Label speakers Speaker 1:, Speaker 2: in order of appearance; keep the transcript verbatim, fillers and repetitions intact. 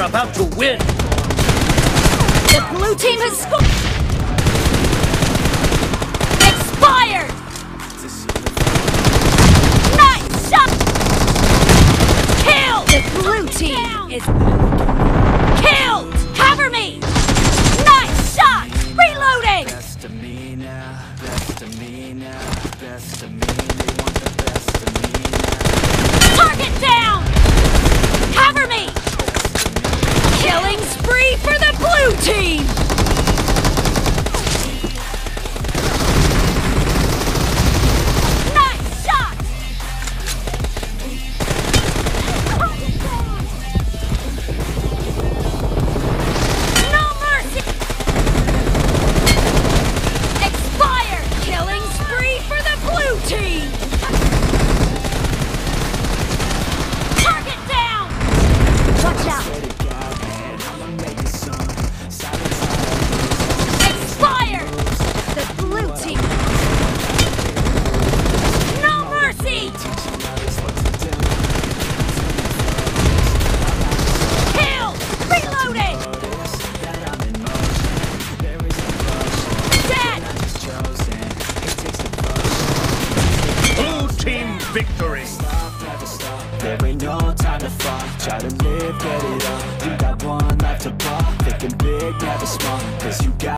Speaker 1: about to win!
Speaker 2: The blue team has scored! Expired! Nice shot! Kill! The blue team is killed! Cover me! Nice shot! Reloading!
Speaker 3: Best of me now, best of me now, best of me. They want the best of me now.
Speaker 2: Target down! Cover me! Killing spree for the blue team! Nice shot! No mercy! Expired! Killing spree for the blue team! Target down! Watch out! Expired! The blue team! No mercy! Kill! Reloading! Dead!
Speaker 1: Blue team victory!
Speaker 3: There ain't no time to fall. Try to live, get it on. You got one life to pop. Thinking big, never small. Cause you got